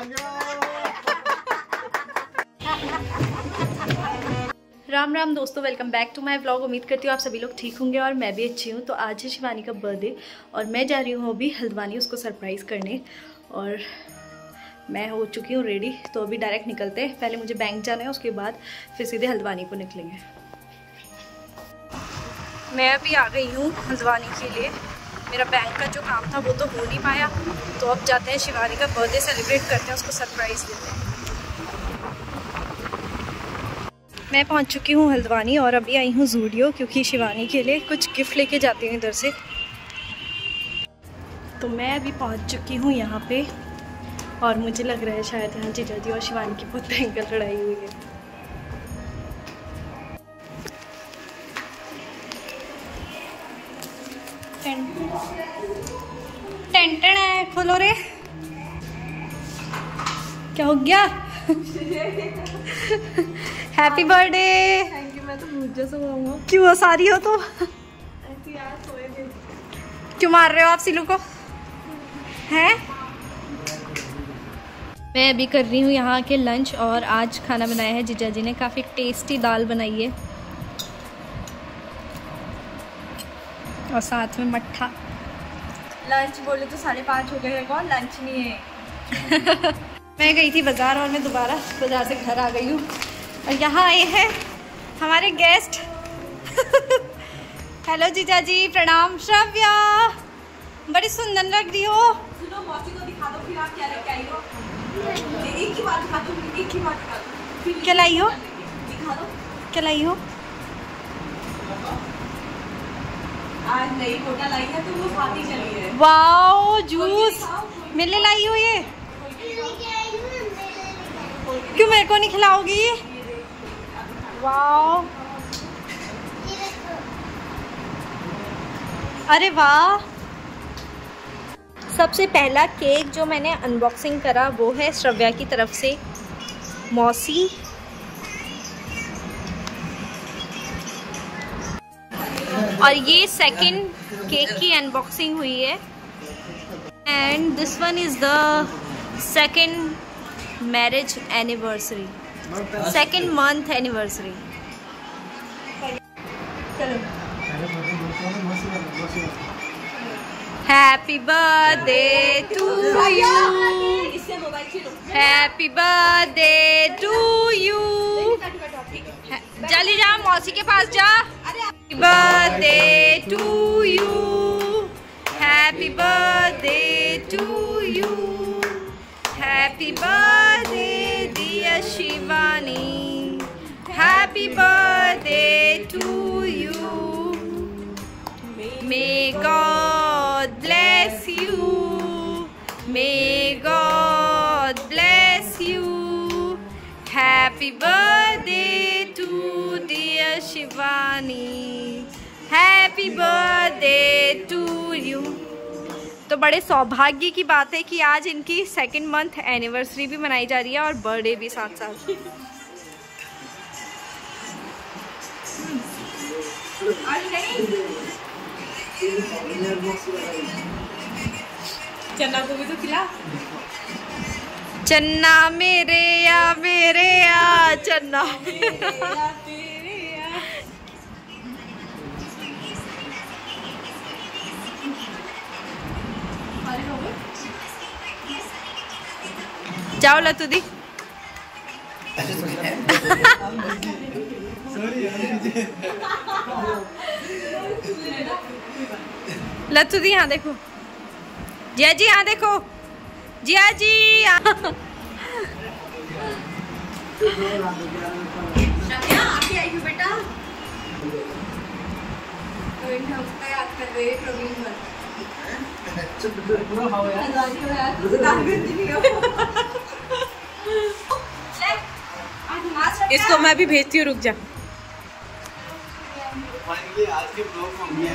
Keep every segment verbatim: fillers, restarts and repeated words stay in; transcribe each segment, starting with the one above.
राम राम दोस्तों, welcome back to my vlog. उम्मीद करती हूँ आप सभी लोग ठीक होंगे और मैं भी अच्छी हूँ। तो आज है शिवानी का बर्थडे और मैं जा रही हूँ अभी हल्द्वानी उसको सरप्राइज़ करने। और मैं हो चुकी हूँ रेडी, तो अभी डायरेक्ट निकलते हैं। पहले मुझे बैंक जाना है, उसके बाद फिर सीधे हल्द्वानी को निकलेंगे। मैं अभी आ गई हूँ हल्द्वानी के लिए। मेरा बैंक का जो काम था वो तो हो नहीं पाया, तो अब जाते हैं शिवानी का बर्थडे सेलिब्रेट करते हैं, उसको सरप्राइज़ देते हैं। मैं पहुंच चुकी हूँ हल्द्वानी और अभी आई हूँ ज़ूडियो, क्योंकि शिवानी के लिए कुछ गिफ्ट लेके जाती हूँ इधर से। तो मैं अभी पहुंच चुकी हूँ यहाँ पे और मुझे लग रहा है शायद यहाँ जीजा जी और शिवानी की बहुत भयंकर लड़ाई हुई है। टेंटन है, खोलो रे। क्या हो गया? Happy birthday. Thank you. मैं तो भूत जैसा हुआ। क्यों सारी हो तो? ऐसी यार सोए थे। क्यों मार रहे हो आप सिलू को? हैं? मैं अभी कर रही हूँ यहाँ के लंच और आज खाना बनाया है जीजा जी ने। काफ़ी टेस्टी दाल बनाई है और साथ में मट्ठा। लंच बोले तो साढ़े पाँच हो गए, कौन लंच नहीं है। मैं गई थी बाज़ार और मैं दोबारा बाज़ार से घर आ गई हूँ और यहाँ आए हैं हमारे गेस्ट। हेलो जीजा जी, प्रणाम। श्रव्या बड़ी सुंदर लग रही हो। सुनो, मौसी को दिखा दो फिर आप क्या लेके आई हो। एक ही बात दिखा दो, एक ही बात दिखा दो। क्या लाई हो? दिखा दो क्या लाई हो? आज नई कोटा लाई है तो वो साथ ही चली है। वाओ, जूस मिलने लाई हो ये। क्यों मेरे को नहीं खिलाओगी? वाओ, अरे वाह। सबसे पहला केक जो मैंने अनबॉक्सिंग करा वो है श्रव्या की तरफ से, मौसी। और ये सेकंड केक की अनबॉक्सिंग हुई है and this one is the second marriage anniversary, second month anniversary. चलो, happy birthday to you, happy birthday to you. जल्दी जा, मौसी के पास जा। Happy birthday to you, happy birthday to you, happy birthday dear Shivani, happy birthday to you. May God bless you, may God bless you, happy birthday to dear Shivani, happy birthday to you। तो बड़े सौभाग्य की बात है कि आज इनकी second month anniversary भी मनाई जा रही है और बर्थडे भी साथ साथ। चन्ना को भी तो खिला। चन्ना मेरे या मेरे या चन्ना जाओ लतू दी। लतू दी यहाँ देखो, जिया जी यहाँ देखो, जिया जी यहाँ। आके आई हूँ बेटा। तो इन्हें उसका याद कर रहे हैं प्रवीण भर। इसको मैं भी भेजती हूँ, रुक जा। आज के ब्लॉग में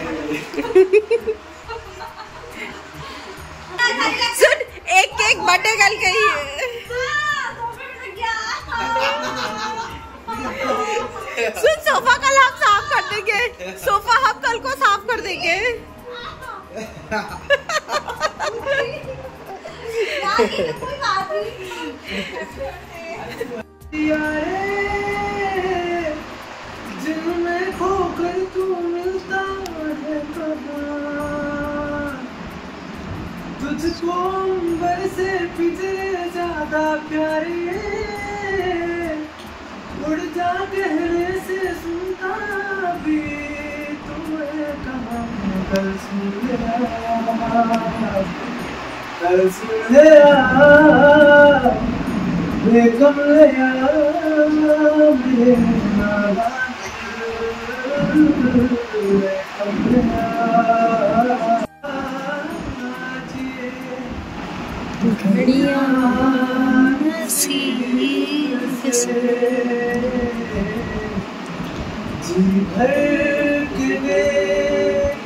सुन, एक केक बटे गल गई है। सुन, सोफा कल हम साफ कर देंगे, सोफा हम कल को साफ कर देंगे। जिनमें खोकर तू मिलता है तुझको अंबर से पिछले ज्यादा प्यारे उड़ जा गहरे से सुनता भी तुम्हें कहाँ कल सुन लिया कल सुन लिया बेगम लिया मेरे नाला बेगम लिया घड़ियां नसीब से जी भर के देख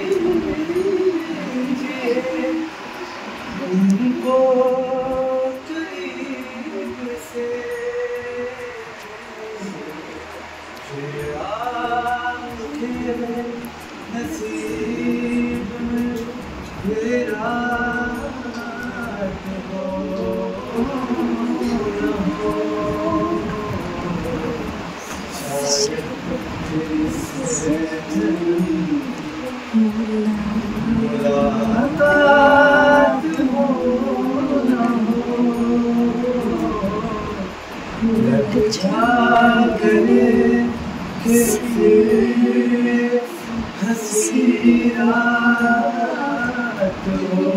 लीजिए उनको करीब से आंखें नसीब में मेरा मुलाकात हो न हो लग जा गले के फिर हंसी रात हो।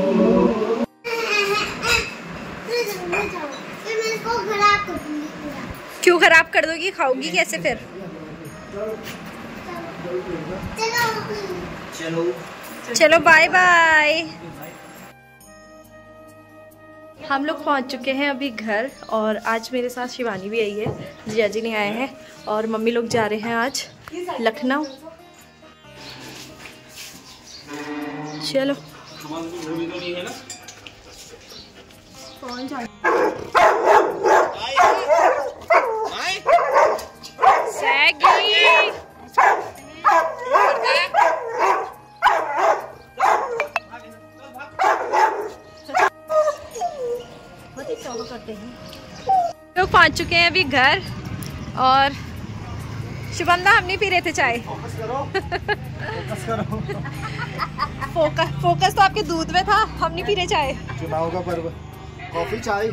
क्यों खराब कर दोगी? खाओगी कैसे फिर? चलो चलो बाय बाय। हम लोग पहुंच चुके हैं अभी घर और आज मेरे साथ शिवानी भी आई है, जिया जी नहीं आए हैं और मम्मी लोग जा रहे हैं आज लखनऊ। चलो कौन जा लोग पहुंच चुके हैं अभी घर और शुभंदा हम नहीं पी रहे थे चाय। फोकस करो, फोकस करो। फोकस फोकस तो आपके दूध में था, हम नहीं पी रहे चाय। चुनाव का पर्व, कॉफी चाय।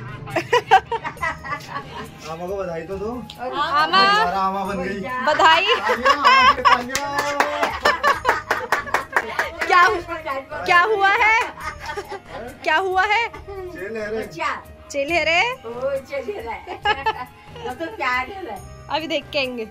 आमा को बधाई तो दो। आमा आमा बन गई। बधाई। क्या क्या हुआ है? क्या हुआ है? चेल है रे। अभी देख के आएंगे।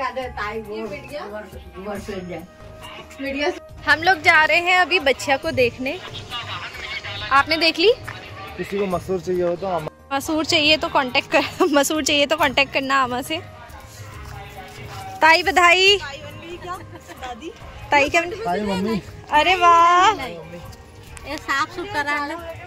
हम लोग जा रहे हैं अभी बच्चिया को देखने। आपने देख ली? किसी को मसूर चाहिए हो तो आमा। मसूर चाहिए तो कांटेक्ट कर मसूर चाहिए तो कांटेक्ट करना आमा से। ताई बधाई। ताई क्या? ताई मम्मी। अरे वाह, साफ सुथरा।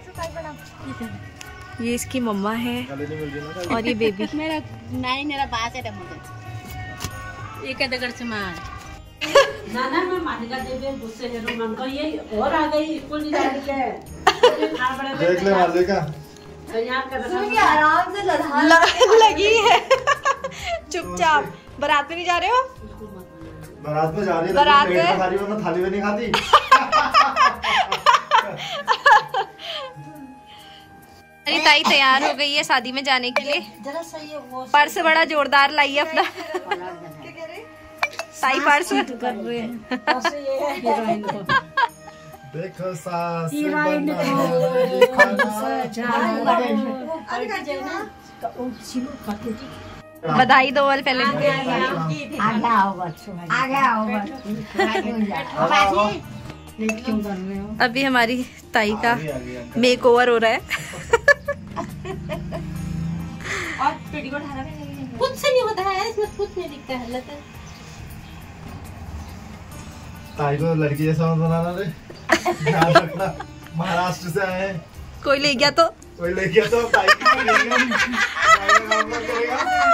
ये इसकी मम्मा है और ये बेबी। मेरा नहीं, मेरा बात है मुझे एक डगर से मार नाना मैं मालिका देवी गुस्से है रोमन को ये और आ गई स्कूल नहीं जाने के देख ले मालिका तैयार कर रहा सुनिए आराम से लड़ा लगी है। चुपचाप। बारात में नहीं जा रहे हो? बारात में जा रही है। बारात में खा रही वरना थाली में नहीं खाती। मेरी ताई तैयार हो गई है शादी में जाने के लिए। जरा सही है वो पर्स बड़ा जोरदार लाई है अपना। ताई पर्स कर रहे हैं हीरोइन को देखो सास हीरोइन बना को बधाई दो वाल पहले। आगे आओ बच्चों आगे आओ बच्चों लेट क्यों कर रहे हो? अभी हमारी ताई का मेक ओवर हो रहा है। और पेटीकोट हरा कुछ से नहीं होता है, इसमें कुछ नहीं दिखता है। लता ताई को लड़की जैसा बनाना रे। ध्यान रखना, महाराष्ट्र से आए हैं। कोई ले गया तो कोई ले गया तो ताई की कोई लेगा नहीं। ताई का काम कौन करेगा?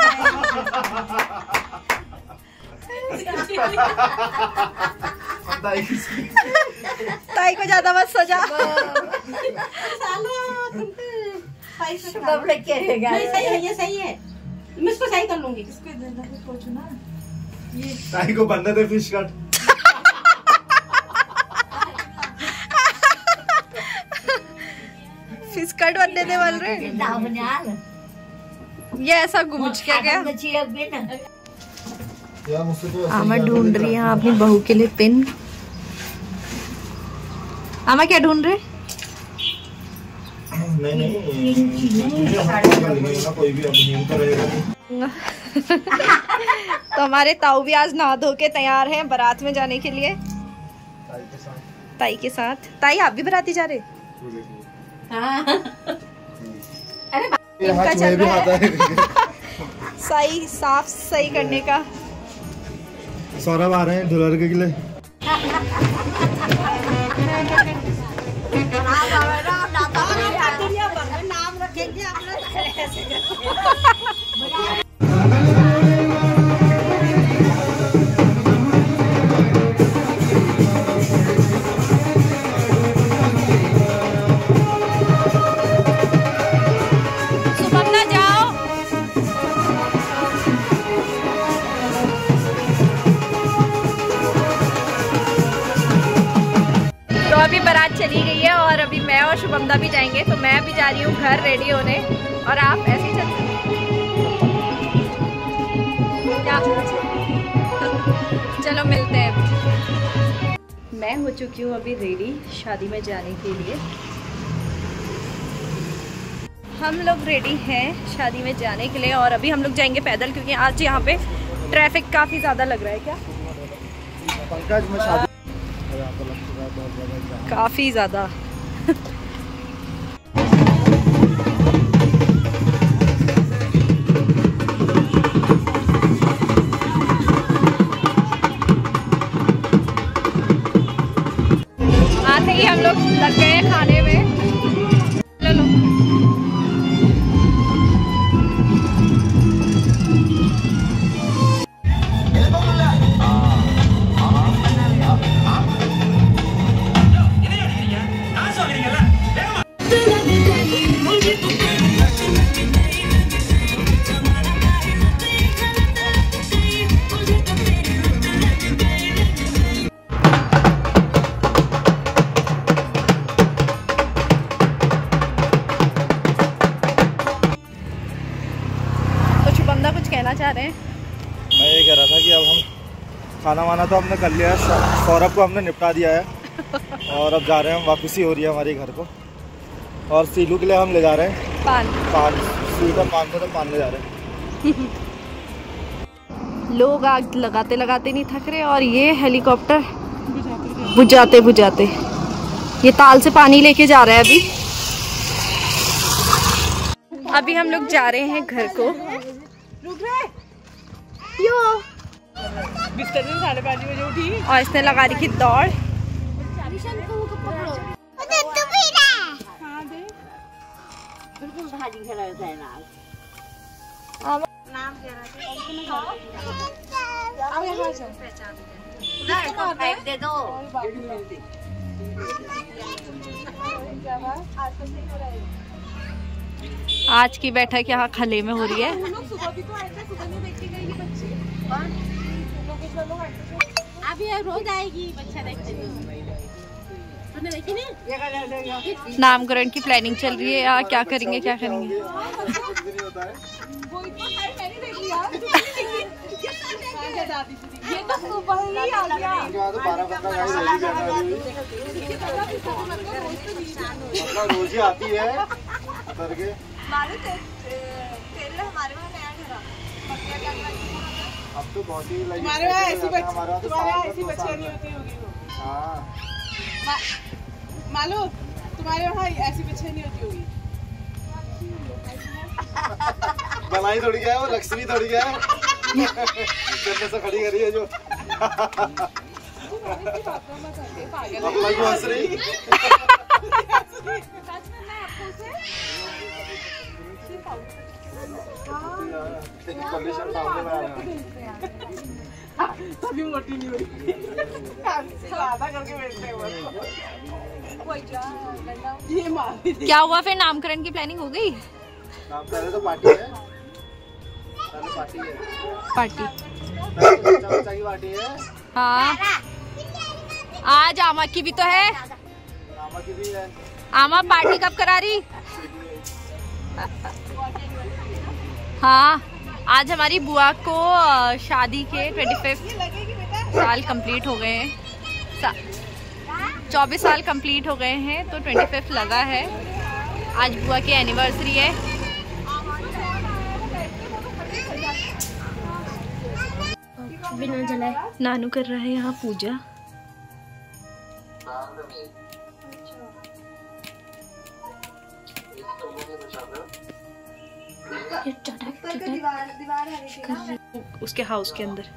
ताई किसकी? ताई को ज्यादा मत सजा। शुभम लेके रहेगा। नहीं सही है, ये सही है, मैं इसको सही कर लूंगी। इसको इधर तक पहुंचो ना, ये ताई को बनना थे फिश कट। फिश कट बनने दे बोल रहे। ये ऐसा घूमच क्या गया। आमा ढूंढ रही है अपनी बहू के लिए पिन। आमा क्या ढूंढ रहे? नहीं नहीं कोई भी तो रहेगा। तो हमारे ताऊ भी आज नहा धो के तैयार हैं बारात में जाने के लिए। ताई के साथ। ताई आप भी बाराती जा रहे? इनका चल रहा है सही साफ सही करने का। सौरभ आ रहे हैं दुल्हन के लिए। नाम रखेंगे अभी बारात चली गई है और अभी मैं और शुभमदा भी जाएंगे। तो मैं भी जा रही हूँ घर रेडी होने और आप ऐसे ही चल क्या चलो मिलते हैं। मैं हो चुकी हूँ अभी रेडी शादी में जाने के लिए। हम लोग रेडी हैं शादी में जाने के लिए और अभी हम लोग जाएंगे पैदल क्योंकि आज यहाँ पे ट्रैफिक काफ़ी ज़्यादा लग रहा है। क्या पंकज में शादी काफी ज्यादा। आते ही हम लोग लग गए खाने में। लो कुछ कहना चाह रहे हैं? मैं ये कह रहा था कि अब हम खाना वाना तो हमने कर लिया है, सौरभ को हमने निपटा दिया है और अब जा रहे हैं हम, वापसी हो रही है हमारे घर को। और सीलू के लिए हम ले जा रहे हैं पान पान सीधा पान को तो पान ले जा रहे हैं। लोग आग लगाते लगाते नहीं थक रहे और ये हेलीकॉप्टर बुझाते बुझाते ये ताल से पानी लेके जा रहा है। अभी अभी हम लोग जा रहे हैं घर को। क्यों? बिस्तर में साढ़े पाँच बजे उठी और इसने लगा रखी दौड़। दे दो। आज की बैठक यहाँ खले में हो रही है। अभी रोज आएगी बच्चा देखते हुए। देखी नहीं? नामकरण की प्लानिंग चल रही है यार, क्या करेंगे क्या करेंगे। ये तो सुबह ही आ गया। रोज ही आती है करके। अब तो बहुत ही हमारे वहाँ ऐसी तुम्हारे वहाँ ऐसी बच्चियाँ नहीं होती होगी। हाँ मालूम तुम्हारे वहाँ ऐसी बच्चियाँ नहीं होती होगी। बनाई थोड़ी क्या है वो, लक्ष्मी थोड़ी क्या है। जन्नत से खड़ी करी है जो। अपना क्यों हंस रही? कंडीशन सामने में आ रहा है। तभी मोटी नहीं हुई। आधा करके बैठते हैं बस। ये मार क्या हुआ फिर? नामकरण की प्लानिंग हो गई? नाम पहले तो पार्टी है, पहले पार्टी है, पार्टी बच्चा बच्चा की पार्टी है। हाँ, आज आमा की भी तो है। आमा की भी है। आमा पार्टी कब करा रही? हाँ, आज हमारी बुआ को शादी के ट्वेंटी फिफ्थ साल कंप्लीट हो गए हैं, चौबीस साल कंप्लीट हो गए हैं, तो ट्वेंटी फिफ्थ लगा है। आज बुआ की एनिवर्सरी है। बिना जलाए नानू कर रहे हैं यहाँ पूजा। उसके हाउस के अंदर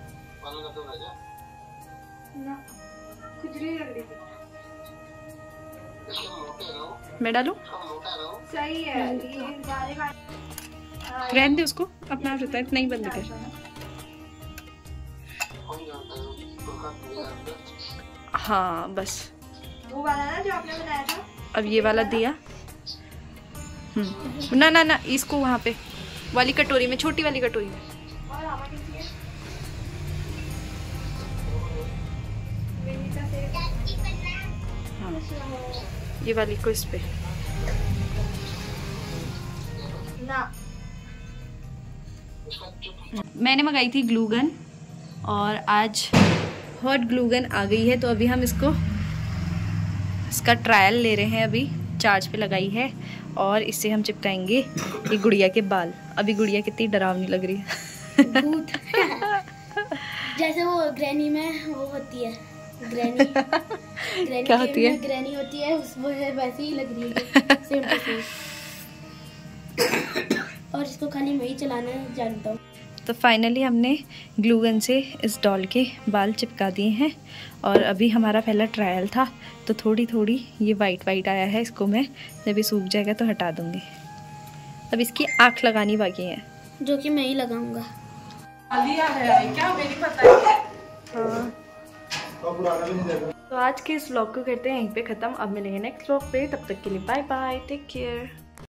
मैं डालूं? सही है। रहने दे उसको, अपना आप रहता है, नहीं बंद कर। हाँ बस वो वाला ना जो आपने बनाया था। अब ये वाला दिया। हम्म ना ना ना, इसको वहाँ पे वाली कटोरी में, छोटी वाली कटोरी में। और आमा कैसी है? हाँ, ये वाली को इस पे ना। मैंने मंगाई थी ग्लू गन और आज हॉट ग्लू गन आ गई है, तो अभी हम इसको इसका ट्रायल ले रहे हैं। अभी चार्ज पे लगाई है और इससे हम चिपकाएंगे ये गुड़िया के बाल। अभी गुड़िया कितनी डरावनी लग रही है। भूत जैसे वो ग्रैनी में वो होती है, ग्रैनी ग्रैनी क्या होती है? ग्रैनी होती है, उस वो है वैसे ही लग रही है, सेम टू सेम। और इसको खाली मैं ही चलाना जानता हूँ। तो फाइनली हमने ग्लू गन से इस डॉल के बाल चिपका दिए हैं और अभी हमारा पहला ट्रायल था, तो थोड़ी थोड़ी ये वाइट वाइट आया है। इसको मैं जब ये सूख जाएगा तो हटा दूंगी। अब इसकी आँख लगानी बाकी है, जो कि मैं ही लगाऊंगा। क्या मेरी पता है। हाँ। तो आज के इस व्लॉग को करते हैं यहीं पे ख़त्म। अब मिलेंगे नेक्स्ट व्लॉग पे, तब तक के लिए बाय बाय, टेक केयर।